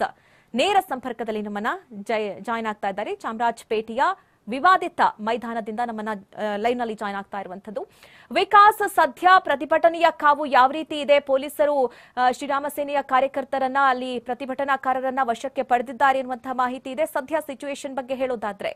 ನೇರ ಸಂಪರ್ಕದಲ್ಲಿ ನಮ್ಮನ್ನ ಜಾಯಿನ್ ಆಗ್ತಾ ಇದ್ದಾರೆ. ಚಾಮರಾಜಪೇಟೆಯ ವಿವಾದಿತ ಮೈದಾನದಿಂದ ನಮ್ಮನ್ನ ಲೈವ್ ನಲ್ಲಿ ಜಾಯಿನ್ ಆಗ್ತಾ ಇರುವಂತದ್ದು. ವಿಕಾಸ್, ಸದ್ಯ ಪ್ರತಿಭಟನೆಯ ಕಾವು ಯಾವ ರೀತಿ ಇದೆ? ಪೊಲೀಸರು ಶ್ರೀರಾಮ ಸೇನೆಯ ಕಾರ್ಯಕರ್ತರನ್ನ, ಅಲ್ಲಿ ಪ್ರತಿಭಟನಾಕಾರರನ್ನ ವಶಕ್ಕೆ ಪಡೆದಿದ್ದಾರೆ ಎನ್ನುವಂತಹ ಮಾಹಿತಿ ಇದೆ. ಸದ್ಯ ಸಿಚುವೇಶನ್ ಬಗ್ಗೆ ಹೇಳೋದಾದ್ರೆ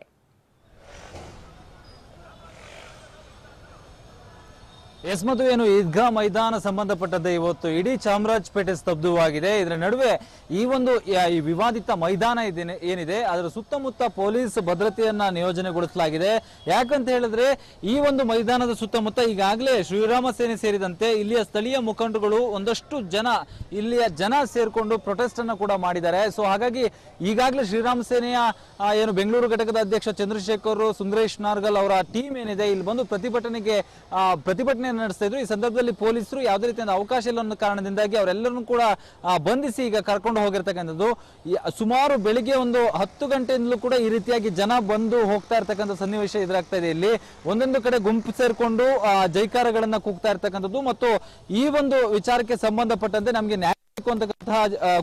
ಎಸ್ಮದು ಏನು ಈದ್ಗಾ ಮೈದಾನ ಸಂಬಂಧಪಟ್ಟಂತೆ ಇವತ್ತು ಇಡೀ ಚಾಮರಾಜಪೇಟೆ ಸ್ತಬ್ಧವಾಗಿದೆ. ಇದರ ನಡುವೆ ಈ ಒಂದು ಈ ವಿವಾದಿತ ಮೈದಾನ ಏನಿದೆ ಅದರ ಸುತ್ತಮುತ್ತ ಪೊಲೀಸ್ ಭದ್ರತೆಯನ್ನ ನಿಯೋಜನೆಗೊಳಿಸಲಾಗಿದೆ. ಯಾಕಂತ ಹೇಳಿದ್ರೆ ಈ ಒಂದು ಮೈದಾನದ ಸುತ್ತಮುತ್ತ ಈಗಾಗಲೇ ಶ್ರೀರಾಮ ಸೇನೆ ಸೇರಿದಂತೆ ಇಲ್ಲಿಯ ಸ್ಥಳೀಯ ಮುಖಂಡರುಗಳು ಒಂದಷ್ಟು ಇಲ್ಲಿಯ ಜನ ಸೇರ್ಕೊಂಡು ಪ್ರೊಟೆಸ್ಟ್ ಅನ್ನ ಕೂಡ ಮಾಡಿದ್ದಾರೆ. ಸೊ ಹಾಗಾಗಿ ಈಗಾಗಲೇ ಶ್ರೀರಾಮ ಸೇನೆಯ ಏನು ಬೆಂಗಳೂರು ಘಟಕದ ಅಧ್ಯಕ್ಷ ಚಂದ್ರಶೇಖರ್, ಸುಂದರೇಶ್ ನಾರ್ಗಲ್ ಅವರ ಟೀಮ್ ಏನಿದೆ ಇಲ್ಲಿ ಬಂದು ಪ್ರತಿಭಟನೆ ನಡೆಸ್ತಾ ಇದ್ರು. ಈ ಸಂದರ್ಭದಲ್ಲಿ ಪೊಲೀಸರು ಯಾವುದೇ ರೀತಿಯ ಅವಕಾಶ ಇಲ್ಲ ಅನ್ನೋ ಕಾರಣದಿಂದಾಗಿ ಅವರೆಲ್ಲರನ್ನು ಕೂಡ ಬಂಧಿಸಿ ಈಗ ಕರ್ಕೊಂಡು ಹೋಗಿರ್ತಕ್ಕಂಥದ್ದು. ಸುಮಾರು ಬೆಳಿಗ್ಗೆ ಒಂದು 10 ಗಂಟೆಯಿಂದಲೂ ಕೂಡ ಈ ರೀತಿಯಾಗಿ ಜನ ಬಂದು ಹೋಗ್ತಾ ಇರ್ತಕ್ಕಂಥ ಸನ್ನಿವೇಶ ಎದುರಾಗ್ತಾ ಇದೆ. ಇಲ್ಲಿ ಒಂದೊಂದು ಕಡೆ ಗುಂಪು ಸೇರ್ಕೊಂಡು ಜೈಕಾರಗಳನ್ನ ಕೂಗ್ತಾ ಇರ್ತಕ್ಕಂಥದ್ದು ಮತ್ತು ಈ ಒಂದು ವಿಚಾರಕ್ಕೆ ಸಂಬಂಧಪಟ್ಟಂತೆ ನಮಗೆ ನ್ಯಾಯ ಅಂತಕ್ಕಂತಹ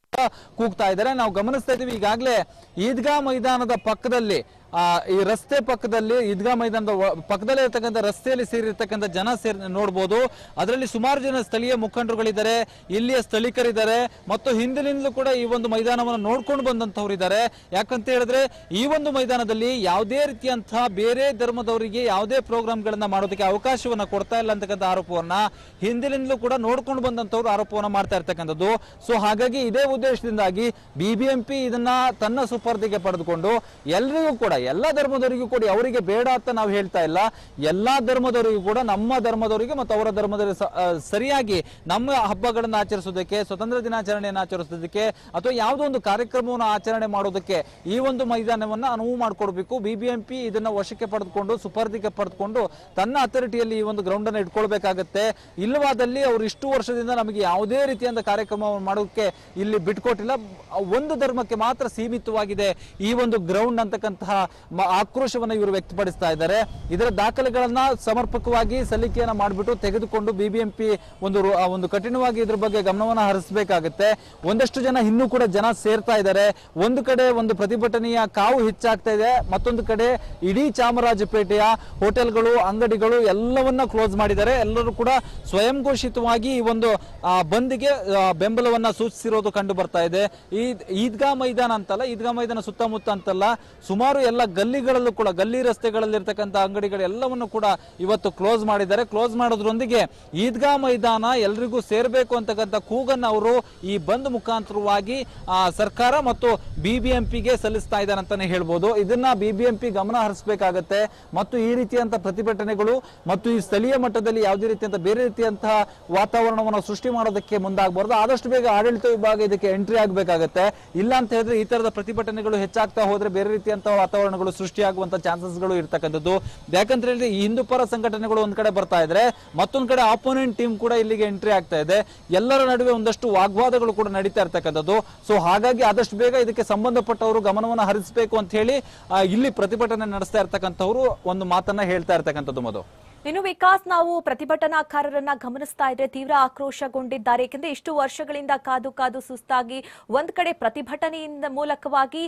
ಕೂಗ್ತಾ ಇದ್ದಾರೆ. ನಾವು ಗಮನಿಸ್ತಾ ಇದ್ದೀವಿ ಈಗಾಗಲೇ ಈದ್ಗಾ ಮೈದಾನದ ಪಕ್ಕದಲ್ಲಿ ಈ ರಸ್ತೆ ಪಕ್ಕದಲ್ಲಿ ಈದ್ಗಾ ಮೈದಾನದ ಪಕ್ಕದಲ್ಲೇ ಇರತಕ್ಕಂಥ ರಸ್ತೆಯಲ್ಲಿ ಸೇರಿರ್ತಕ್ಕಂಥ ಜನ ನೋಡಬಹುದು. ಅದರಲ್ಲಿ ಸುಮಾರು ಜನ ಸ್ಥಳೀಯ ಮುಖಂಡರುಗಳಿದ್ದಾರೆ, ಇಲ್ಲಿಯ ಸ್ಥಳೀಕರಿದ್ದಾರೆ ಮತ್ತು ಹಿಂದಿನಿಂದಲೂ ಕೂಡ ಈ ಒಂದು ಮೈದಾನವನ್ನು ನೋಡ್ಕೊಂಡು ಬಂದಂತವ್ರು ಇದ್ದಾರೆ. ಯಾಕಂತ ಹೇಳಿದ್ರೆ ಈ ಒಂದು ಮೈದಾನದಲ್ಲಿ ಯಾವುದೇ ರೀತಿಯಂತಹ ಬೇರೆ ಧರ್ಮದವರಿಗೆ ಯಾವುದೇ ಪ್ರೋಗ್ರಾಮ್ಗಳನ್ನ ಮಾಡೋದಕ್ಕೆ ಅವಕಾಶವನ್ನ ಕೊಡ್ತಾ ಇಲ್ಲ ಅಂತಕ್ಕಂಥ ಆರೋಪವನ್ನ ಹಿಂದಿನಿಂದಲೂ ಕೂಡ ನೋಡ್ಕೊಂಡು ಬಂದಂತವ್ರು ಆರೋಪವನ್ನ ಮಾಡ್ತಾ ಇರ್ತಕ್ಕಂಥದ್ದು. ಸೊ ಹಾಗಾಗಿ ಇದೇ ಉದ್ದೇಶದಿಂದಾಗಿ ಬಿಬಿಎಂಪಿ ಇದನ್ನ ತನ್ನ ಸುಪರ್ದಿಗೆ ಪಡೆದುಕೊಂಡು ಎಲ್ರಿಗೂ ಕೂಡ ಎಲ್ಲಾ ಧರ್ಮದವರಿಗೂ ಕೂಡ ಅವರಿಗೆ ಬೇಡ ಅಂತ ನಾವು ಹೇಳ್ತಾ ಇಲ್ಲ, ಎಲ್ಲಾ ಧರ್ಮದವರಿಗೂ ಕೂಡ ನಮ್ಮ ಧರ್ಮದವರಿಗೆ ಮತ್ತು ಅವರ ಧರ್ಮದವರಿಗೆ ಸರಿಯಾಗಿ ನಮ್ಮ ಹಬ್ಬಗಳನ್ನು ಆಚರಿಸೋದಕ್ಕೆ, ಸ್ವತಂತ್ರ ದಿನಾಚರಣೆಯನ್ನು ಆಚರಿಸೋದಕ್ಕೆ ಅಥವಾ ಯಾವುದೋ ಒಂದು ಕಾರ್ಯಕ್ರಮವನ್ನು ಆಚರಣೆ ಮಾಡೋದಕ್ಕೆ ಈ ಒಂದು ಮೈದಾನವನ್ನ ಅನುವು ಮಾಡಿಕೊಡ್ಬೇಕು. ಬಿಬಿಎಂಪಿ ಇದನ್ನ ವಶಕ್ಕೆ ಪಡೆದುಕೊಂಡು ಸುಪರ್ದಿಗೆ ಪಡೆದುಕೊಂಡು ತನ್ನ ಅಥಾರಿಟಿಯಲ್ಲಿ ಈ ಒಂದು ಗ್ರೌಂಡ್ ಅನ್ನು ಇಟ್ಕೊಳ್ಬೇಕಾಗತ್ತೆ. ಇಲ್ಲವಾದಲ್ಲಿ ಅವರು ಇಷ್ಟು ವರ್ಷದಿಂದ ನಮಗೆ ಯಾವುದೇ ರೀತಿಯಾದ ಕಾರ್ಯಕ್ರಮವನ್ನು ಮಾಡೋದಕ್ಕೆ ಇಲ್ಲಿ ಬಿಟ್ಕೊಟ್ಟಿಲ್ಲ, ಒಂದು ಧರ್ಮಕ್ಕೆ ಮಾತ್ರ ಸೀಮಿತವಾಗಿದೆ ಈ ಒಂದು ಗ್ರೌಂಡ್ ಅಂತಕ್ಕಂತಹ ಆಕ್ರೋಶವನ್ನು ಇವರು ವ್ಯಕ್ತಪಡಿಸ್ತಾ ಇದ್ದಾರೆ. ಇದರ ದಾಖಲೆಗಳನ್ನ ಸಮರ್ಪಕವಾಗಿ ಸಲ್ಲಿಕೆಯನ್ನ ಮಾಡಿಬಿಟ್ಟು ತೆಗೆದುಕೊಂಡು ಬಿಬಿಎಂಪಿ ಒಂದು ಕಠಿಣವಾಗಿ ಇದ್ರ ಬಗ್ಗೆ ಗಮನವನ್ನ ಹರಿಸಬೇಕಾಗುತ್ತೆ. ಒಂದಷ್ಟು ಜನ ಇನ್ನೂ ಕೂಡ ಜನ ಸೇರ್ತಾ ಇದ್ದಾರೆ. ಒಂದು ಕಡೆ ಒಂದು ಪ್ರತಿಭಟನೆಯ ಕಾವು ಹೆಚ್ಚಾಗ್ತಾ ಇದೆ, ಮತ್ತೊಂದು ಕಡೆ ಇಡೀ ಚಾಮರಾಜಪೇಟೆಯ ಹೋಟೆಲ್ಗಳು, ಅಂಗಡಿಗಳು ಎಲ್ಲವನ್ನ ಕ್ಲೋಸ್ ಮಾಡಿದ್ದಾರೆ. ಎಲ್ಲರೂ ಕೂಡ ಸ್ವಯಂ ಘೋಷಿತವಾಗಿ ಈ ಒಂದು ಬಂದ್ಗೆ ಬೆಂಬಲವನ್ನ ಸೂಚಿಸಿರೋದು ಕಂಡು ಬರ್ತಾ ಇದೆ. ಈ ಈದ್ಗಾ ಮೈದಾನ ಅಂತಲ್ಲ, ಈದ್ಗಾ ಮೈದಾನ ಸುತ್ತಮುತ್ತ ಅಂತಲ್ಲ, ಸುಮಾರು ಎಲ್ಲ ಗಲ್ಲಿಗಳಲ್ಲೂ ಕೂಡ ಗಲ್ಲಿ ರಸ್ತೆಗಳಲ್ಲಿ ಇರ್ತಕ್ಕಂಥ ಅಂಗಡಿಗಳೆಲ್ಲವನ್ನು ಕೂಡ ಇವತ್ತು ಕ್ಲೋಸ್ ಮಾಡಿದ್ದಾರೆ. ಕ್ಲೋಸ್ ಮಾಡೋದ್ರೊಂದಿಗೆ ಈದ್ಗಾ ಮೈದಾನ ಎಲ್ರಿಗೂ ಸೇರ್ಬೇಕು ಅಂತಕ್ಕಂಥ ಕೂಗನ್ನು ಅವರು ಈ ಬಂದ್ ಮುಖಾಂತರವಾಗಿ ಸರ್ಕಾರ ಮತ್ತು ಬಿಬಿಎಂಪಿಗೆ ಸಲ್ಲಿಸ್ತಾ ಇದ್ದಾರೆ ಅಂತಾನೆ ಹೇಳ್ಬೋದು. ಇದನ್ನ ಬಿಬಿಎಂಪಿ ಗಮನ ಹರಿಸಬೇಕಾಗತ್ತೆ ಮತ್ತು ಈ ರೀತಿಯಂತ ಪ್ರತಿಭಟನೆಗಳು ಮತ್ತು ಈ ಸ್ಥಳೀಯ ಮಟ್ಟದಲ್ಲಿ ಯಾವುದೇ ರೀತಿಯಂತ ಬೇರೆ ರೀತಿಯಂತಹ ವಾತಾವರಣವನ್ನು ಸೃಷ್ಟಿ ಮಾಡೋದಕ್ಕೆ ಮುಂದಾಗಬಾರ್ದು. ಆದಷ್ಟು ಬೇಗ ಆಡಳಿತ ವಿಭಾಗ ಇದಕ್ಕೆ ಎಂಟ್ರಿ ಆಗಬೇಕಾಗತ್ತೆ. ಇಲ್ಲ ಅಂತ ಹೇಳಿದ್ರೆ ಈ ತರದ ಪ್ರತಿಭಟನೆಗಳು ಹೆಚ್ಚಾಗ್ತಾ ಹೋದ್ರೆ ಬೇರೆ ರೀತಿಯಂತಹ ವಾತಾವರಣಗಳು ಸೃಷ್ಟಿಯಾಗುವಂತ ಚಾನ್ಸಸ್ಗಳು ಇರ್ತಕ್ಕಂಥದ್ದು. ಯಾಕಂತ ಹೇಳಿದ್ರೆ ಈ ಹಿಂದೂ ಪರ ಸಂಘಟನೆಗಳು ಒಂದ್ ಕಡೆ ಬರ್ತಾ ಇದ್ರೆ, ಮತ್ತೊಂದ್ ಕಡೆ ಆಪೋನೆಂಟ್ ಟೀಮ್ ಕೂಡ ಇಲ್ಲಿಗೆ ಎಂಟ್ರಿ ಆಗ್ತಾ ಇದೆ. ಎಲ್ಲರ ನಡುವೆ ಒಂದಷ್ಟು ವಾಗ್ವಾದಗಳು ಕೂಡ ನಡೀತಾ ಇರ್ತಕ್ಕಂಥದ್ದು. ಸೊ ಹಾಗಾಗಿ ಆದಷ್ಟು ಬೇಗ ಇದಕ್ಕೆ ಸಂಬಂಧಪಟ್ಟವರು ಗಮನವನ್ನು ಹರಿಸಬೇಕು ಅಂತ ಹೇಳಿ ಇಲ್ಲಿ ಪ್ರತಿಭಟನೆ ನಡೆಸ್ತಾ ಇರ್ತಕ್ಕಂಥವ್ರು ಒಂದು ಮಾತನ್ನ ಹೇಳ್ತಾ ಇರ್ತಕ್ಕಂಥದ್ದು. ಮಧು, ಇನ್ನು ವಿಕಾಸ್, ನಾವು ಪ್ರತಿಭಟನಾಕಾರರನ್ನ ಗಮನಿಸ್ತಾ ಇದ್ರೆ ತೀವ್ರ ಆಕ್ರೋಶಗೊಂಡಿದ್ದಾರೆ. ಯಾಕೆಂದ್ರೆ ಇಷ್ಟು ವರ್ಷಗಳಿಂದ ಕಾದು ಸುಸ್ತಾಗಿ ಒಂದ್ ಕಡೆ ಪ್ರತಿಭಟನೆಯಿಂದ ಮೂಲಕವಾಗಿ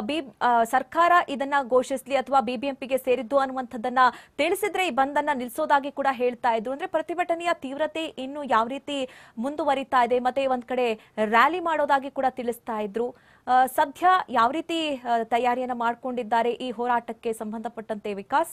ಸರ್ಕಾರ ಇದನ್ನ ಘೋಷಿಸಲಿ ಅಥವಾ ಬಿಬಿಎಂಪಿಗೆ ಸೇರಿದ್ದು ಅನ್ನುವಂಥದ್ದನ್ನ ತಿಳಿಸಿದ್ರೆ ಈ ಬಂದನ್ನ ನಿಲ್ಸೋದಾಗಿ ಕೂಡ ಹೇಳ್ತಾ ಇದ್ರು. ಅಂದ್ರೆ ಪ್ರತಿಭಟನೆಯ ತೀವ್ರತೆ ಇನ್ನು ಯಾವ ರೀತಿ ಮುಂದುವರಿತಾ ಇದೆ, ಮತ್ತೆ ಒಂದ್ ಕಡೆ ರ್ಯಾಲಿ ಮಾಡೋದಾಗಿ ಕೂಡ ತಿಳಿಸ್ತಾ ಇದ್ರು. ಸದ್ಯ ಯಾವ ರೀತಿ ತಯಾರಿಯನ್ನ ಮಾಡ್ಕೊಂಡಿದ್ದಾರೆ ಈ ಹೋರಾಟಕ್ಕೆ ಸಂಬಂಧಪಟ್ಟಂತೆ ವಿಕಾಸ್?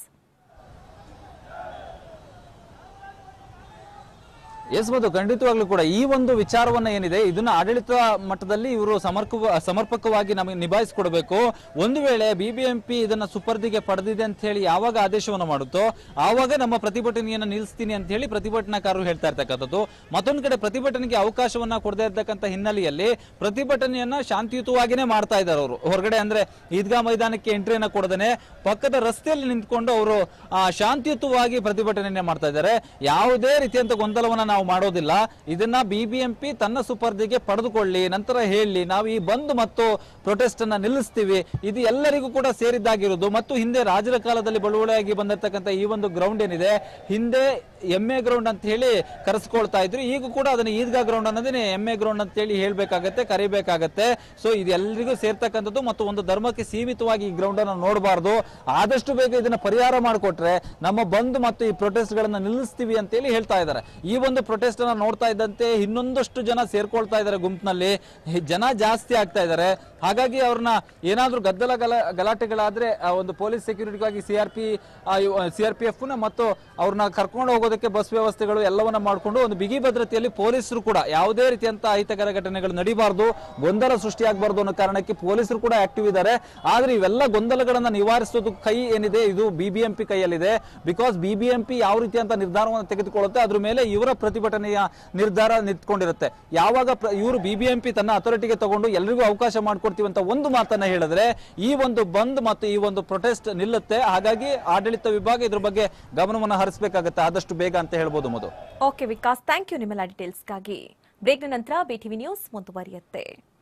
ಎಸ್ ಮಧು, ಖಂಡಿತವಾಗ್ಲೂ ಕೂಡ ಈ ಒಂದು ವಿಚಾರವನ್ನ ಏನಿದೆ ಇದನ್ನ ಆಡಳಿತ ಮಟ್ಟದಲ್ಲಿ ಇವರು ಸಮರ್ಪಕವಾಗಿ ನಮಗೆ ನಿಭಾಯಿಸಿಕೊಡ್ಬೇಕು. ಒಂದು ವೇಳೆ ಬಿಬಿಎಂಪಿ ಇದನ್ನ ಸುಪರ್ದಿಗೆ ಪಡೆದಿದೆ ಅಂತ ಹೇಳಿ ಯಾವಾಗ ಆದೇಶವನ್ನು ಮಾಡುತ್ತೋ ಆವಾಗ ನಮ್ಮ ಪ್ರತಿಭಟನೆಯನ್ನ ನಿಲ್ಲಿಸ್ತೀನಿ ಅಂತ ಹೇಳಿ ಪ್ರತಿಭಟನಾಕಾರರು ಹೇಳ್ತಾ ಇರ್ತಕ್ಕಂಥದ್ದು. ಮತ್ತೊಂದು ಕಡೆ ಪ್ರತಿಭಟನೆಗೆ ಅವಕಾಶವನ್ನ ಕೊಡದೇ ಇರ್ತಕ್ಕಂಥ ಹಿನ್ನೆಲೆಯಲ್ಲಿ ಪ್ರತಿಭಟನೆಯನ್ನ ಶಾಂತಿಯುತವಾಗಿನೇ ಮಾಡ್ತಾ ಇದ್ದಾರೆ ಅವರು. ಹೊರಗಡೆ ಅಂದ್ರೆ ಈದ್ಗಾ ಮೈದಾನಕ್ಕೆ ಎಂಟ್ರಿಯನ್ನ ಕೊಡದೇನೆ ಪಕ್ಕದ ರಸ್ತೆಯಲ್ಲಿ ನಿಂತ್ಕೊಂಡು ಅವರು ಶಾಂತಿಯುತವಾಗಿ ಪ್ರತಿಭಟನೆಯನ್ನ ಮಾಡ್ತಾ ಇದ್ದಾರೆ. ಯಾವುದೇ ರೀತಿಯಂತ ಗೊಂದಲವನ್ನ ನಾವು ಮಾಡೋದಿಲ್ಲ. ಇದನ್ನ ಬಿಬಿಎಂಪಿ ತನ್ನ ಸುಪರ್ದಿಗೆ ಪಡೆದುಕೊಳ್ಳಿ, ನಂತರ ಹೇಳಿ ನಾವು ಈ ಬಂದ್ ಮತ್ತು ಪ್ರೊಟೆಸ್ಟ್ ಅನ್ನ ನಿಲ್ಲಿಸ್ತೀವಿ. ಇದು ಎಲ್ಲರಿಗೂ ಕೂಡ ಸೇರಿದ್ದಾಗಿರುವುದು ಮತ್ತು ಹಿಂದೆ ರಾಜರ ಕಾಲದಲ್ಲಿ ಬಳುವಳಿಯಾಗಿ ಬಂದಿರತಕ್ಕಂಥ ಈ ಒಂದು ಗ್ರೌಂಡ್ ಏನಿದೆ, ಹಿಂದೆ ಎಮ್ಮೆ ಗ್ರೌಂಡ್ ಅಂತ ಹೇಳಿ ಕರೆಸ್ಕೊಳ್ತಾ ಇದ್ರು. ಈಗ ಕೂಡ ಅದನ್ನ ಈದ್ಗಾ ಗ್ರೌಂಡ್ ಅನ್ನೋದನ್ನೇ ಎಮ್ಮೆ ಗ್ರೌಂಡ್ ಅಂತ ಹೇಳಿ ಹೇಳ್ಬೇಕಾಗತ್ತೆ, ಕರಿಬೇಕಾಗತ್ತೆ. ಸೊ ಇದು ಎಲ್ರಿಗೂ ಸೇರ್ತಕ್ಕಂಥದ್ದು ಮತ್ತು ಒಂದು ಧರ್ಮಕ್ಕೆ ಸೀಮಿತವಾಗಿ ಈ ಗ್ರೌಂಡ್ ಅನ್ನು ನೋಡಬಾರ್ದು. ಆದಷ್ಟು ಬೇಗ ಇದನ್ನ ಪರಿಹಾರ ಮಾಡಿಕೊಟ್ರೆ ನಮ್ಮ ಬಂದ್ ಮತ್ತು ಈ ಪ್ರೊಟೆಸ್ಟ್ ಗಳನ್ನ ನಿಲ್ಲಿಸ್ತೀವಿ ಅಂತ ಹೇಳಿ ಹೇಳ್ತಾ ಇದ್ದಾರೆ. ಈ ಒಂದು ಪ್ರೊಟೆಸ್ಟ್ ಅನ್ನ ನೋಡ್ತಾ ಇದ್ದಂತೆ ಇನ್ನೊಂದಷ್ಟು ಜನ ಸೇರ್ಕೊಳ್ತಾ ಇದ್ದಾರೆ, ಗುಂಪಿನಲ್ಲಿ ಜನ ಜಾಸ್ತಿ ಆಗ್ತಾ ಇದ್ದಾರೆ. ಹಾಗಾಗಿ ಅವ್ರನ್ನ ಏನಾದ್ರೂ ಗಲಾಟೆಗಳಾದ್ರೆ ಒಂದು ಪೊಲೀಸ್ ಸೆಕ್ಯೂರಿಟಿಗಾಗಿ ಸಿಆರ್ಪಿಎಫ್ ಮತ್ತು ಅವ್ರನ್ನ ಕರ್ಕೊಂಡು ಹೋಗೋದಕ್ಕೆ ಬಸ್ ವ್ಯವಸ್ಥೆಗಳು ಎಲ್ಲವನ್ನ ಮಾಡಿಕೊಂಡು ಒಂದು ಬಿಗಿ ಭದ್ರತೆಯಲ್ಲಿ ಪೊಲೀಸರು ಕೂಡ ಯಾವುದೇ ರೀತಿಯಂತ ಅಹಿತಕರ ಘಟನೆಗಳು ನಡೀಬಾರ್ದು, ಗೊಂದಲ ಸೃಷ್ಟಿಯಾಗಬಾರ್ದು ಅನ್ನೋ ಕಾರಣಕ್ಕೆ ಪೊಲೀಸರು ಕೂಡ ಆಕ್ಟಿವ್ ಇದ್ದಾರೆ. ಆದ್ರೆ ಇವೆಲ್ಲ ಗೊಂದಲಗಳನ್ನ ನಿವಾರಿಸೋದು ಕೈ ಏನಿದೆ ಇದು ಬಿಬಿಎಂಪಿ ಕೈಯಲ್ಲಿದೆ. ಬಿಕಾಸ್ ಬಿಬಿಎಂಪಿ ಯಾವ ರೀತಿಯಂತ ನಿರ್ಧಾರವನ್ನು ತೆಗೆದುಕೊಳ್ಳುತ್ತೆ ಅದ್ರ ಮೇಲೆ ಇವರ ಪ್ರತಿಭಟನೆಯ ನಿರ್ಧಾರ ನಿಂತ್ಕೊಂಡಿರುತ್ತೆ. ಯಾವಾಗ ಇವರು ಬಿಬಿಎಂಪಿ ತನ್ನ ಅಥಾರಿಟಿಗೆ ತಗೊಂಡು ಎಲ್ರಿಗೂ ಅವಕಾಶ ಮಾಡ್ಕೊಡ್ತೀವಿ ಅಂತ ಒಂದು ಮಾತನ್ನ ಹೇಳಿದ್ರೆ ಈ ಒಂದು ಬಂದ್ ಮತ್ತು ಈ ಒಂದು ಪ್ರೊಟೆಸ್ಟ್ ನಿಲ್ಲುತ್ತೆ. ಹಾಗಾಗಿ ಆಡಳಿತ ವಿಭಾಗ ಇದ್ರ ಬಗ್ಗೆ ಗಮನವನ್ನು ಹರಿಸಬೇಕಾಗುತ್ತೆ ಆದಷ್ಟು ಬೇಗ ಅಂತ ಹೇಳ್ಬೋದು. Madhu. Okay Vikas, thank you ನಿಮ್ಮೆಲ್ಲ ಡೀಟೇಲ್ಸ್ಗಾಗಿ. ಬ್ರೇಕ್ನ ನಂತರ ಬಿಟಿವಿ ನ್ಯೂಸ್ ಮುಂದುವರಿಯುತ್ತೆ.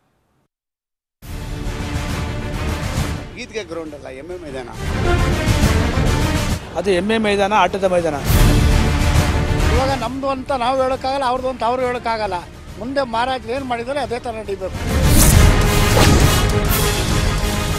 ಈದ್ಗಾ ಗ್ರೌಂಡ್ ಅಲ್ಲ, ಎಮ್ಮೆ ಮೈದಾನ. ಅದು ಎಮ್ಮೆ ಮೈದಾನ, ಆಟದ ಮೈದಾನ. ಇವಾಗ ನಮ್ದು ಅಂತ ನಾವು ಹೇಳೋಕ್ಕಾಗಲ್ಲ, ಅವ್ರದ್ದು ಅಂತ ಅವ್ರು ಹೇಳೋಕ್ಕಾಗಲ್ಲ. ಮುಂದೆ ಮಹಾರಾಜರು ಏನು ಮಾಡಿದರೆ ಅದೇ ಥರ ನಡೀಬೇಕು.